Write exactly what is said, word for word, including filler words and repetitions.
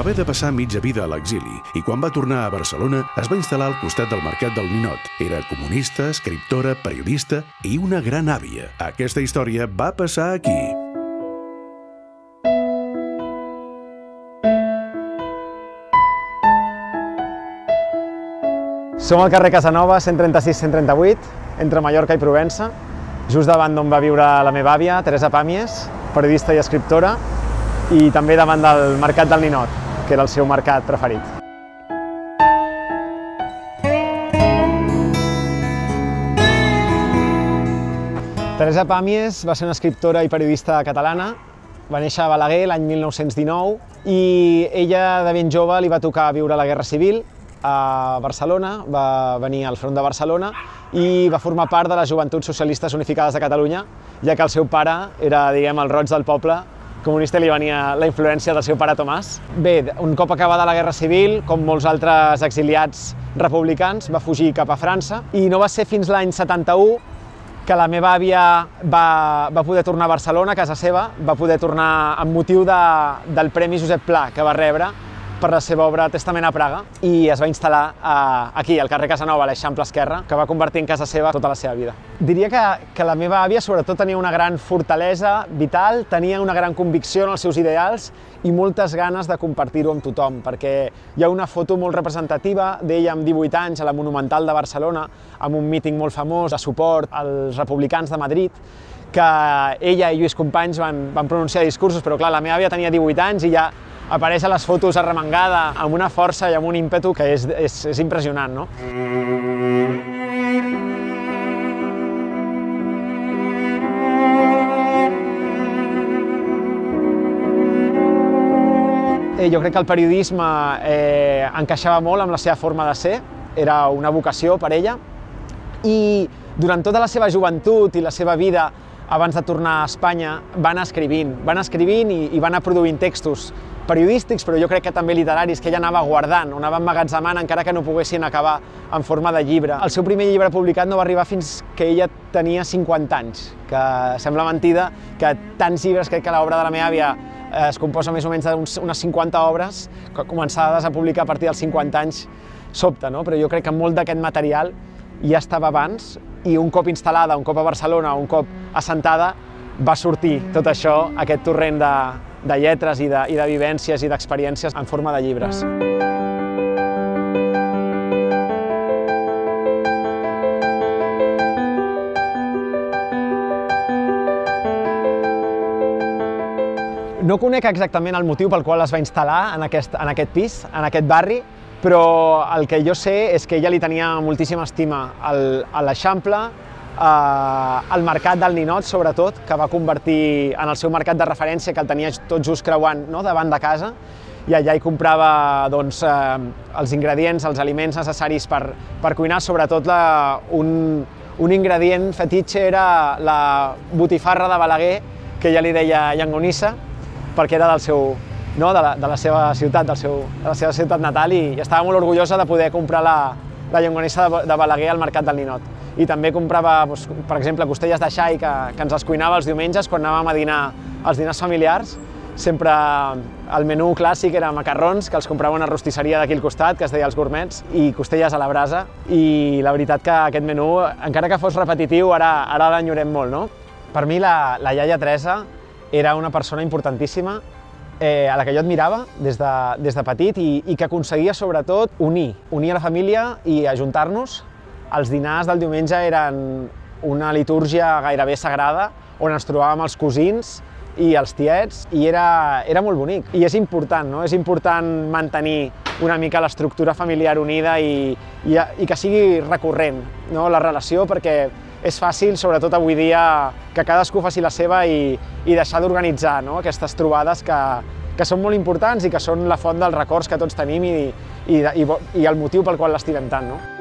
Va haver de passar mitja vida a l'exili i quan va tornar a Barcelona es va instal·lar al costat del Mercat del Ninot. Era comunista, escriptora, periodista i una gran àvia. Aquesta història va passar aquí. Som al carrer Casanova, cent trenta-sis cent trenta-vuit, entre Mallorca i Provença, just davant d'on va viure la meva àvia, Teresa Pàmies, periodista i escriptora, i també davant del Mercat del Ninot, que era el seu mercat preferit. Teresa Pàmies va ser una escriptora i periodista catalana. Va néixer a Balaguer l'any mil nou-cents dinou i ella de ben jove li va tocar viure la Guerra Civil a Barcelona, va venir al front de Barcelona i va formar part de les Joventuts Socialistes Unificades de Catalunya, ja que el seu pare era, diguem, el roig del poble comunista i li venia la influència del seu pare Tomàs. Bé, un cop acabada la Guerra Civil, com molts altres exiliats republicans, va fugir cap a França i no va ser fins l'any setanta-u que la meva àvia va, va poder tornar a Barcelona, a casa seva, va poder tornar amb motiu de, del Premi Josep Pla que va rebre per la seva obra Testament a Praga i es va instal·lar a, aquí, al carrer Casanova, a l'Eixample Esquerre, que va convertir en casa seva tota la seva vida. Diria que, que la meva àvia sobretot tenia una gran fortalesa vital, tenia una gran convicció en els seus ideals i moltes ganes de compartir-ho amb tothom, perquè hi ha una foto molt representativa d'ella amb divuit anys a la Monumental de Barcelona, amb un míting molt famós de suport als republicans de Madrid, que ella i Lluís Companys van, van pronunciar discursos, però clar, la meva àvia tenia divuit anys i ja apareix a les fotos arremangada amb una força i amb un ímpetu que és, és, és impressionant, no? Eh, jo crec que el periodisme eh, encaixava molt amb la seva forma de ser, era una vocació per ella, i durant tota la seva joventut i la seva vida abans de tornar a Espanya va anar escrivint, va anar escrivint i, i va anar produint textos periodístics, però jo crec que també literaris, que ella anava guardant, o anava emmagatzemant, encara que no poguessin acabar en forma de llibre. El seu primer llibre publicat no va arribar fins que ella tenia cinquanta anys, que sembla mentida que tants llibres, crec que l'obra de la meva àvia es composa més o menys d'unes cinquanta obres, començades a publicar a partir dels cinquanta anys, sobta, no? Però jo crec que molt d'aquest material ja estava abans i un cop instal·lada, un cop a Barcelona, un cop assentada, va sortir tot això, aquest torrent de, de lletres i de, i de vivències i d'experiències en forma de llibres. No conec exactament el motiu pel qual es va instal·lar en aquest, en aquest pis, en aquest barri, però el que jo sé és que ella li tenia moltíssima estima al, a l'Eixample, al Mercat del Ninot, sobretot, que va convertir en el seu mercat de referència, que el tenia tot just creuant, no?, davant de casa, i allà hi comprava doncs, eh, els ingredients, els aliments necessaris per, per cuinar, sobretot la, un, un ingredient fetitxe era la botifarra de Balaguer, que ella li deia llangonissa, perquè era del seu, no, de, la, de la seva ciutat, del seu, de la seva ciutat natal, i, i estava molt orgullosa de poder comprar la, la llangonissa de, de Balaguer al Mercat del Ninot. I també comprava, doncs, per exemple, costelles de xai que, que ens els cuinava els diumenges quan anàvem a dinar als dinars familiars. Sempre el menú clàssic era macarrons, que els comprava una rostisseria d'aquí al costat, que es deia Els Gourmets, i costelles a la brasa. I la veritat que aquest menú, encara que fos repetitiu, ara, ara l'enyorem molt, no? Per mi la, la iaia Teresa era una persona importantíssima, eh, a la que jo admirava des de, des de petit i, i que aconseguia sobretot unir, unir a la família i ajuntar-nos. Els dinars del diumenge eren una litúrgia gairebé sagrada, on ens trobàvem els cosins i els tiets, i era, era molt bonic. I és important, no? És important mantenir una mica l'estructura familiar unida i, i, i que sigui recurrent, no?, la relació, perquè és fàcil, sobretot avui dia, que cadascú faci la seva i, i deixar d'organitzar, no?, aquestes trobades que, que són molt importants i que són la font dels records que tots tenim i, i, i, i el motiu pel qual l'estimem tant, no?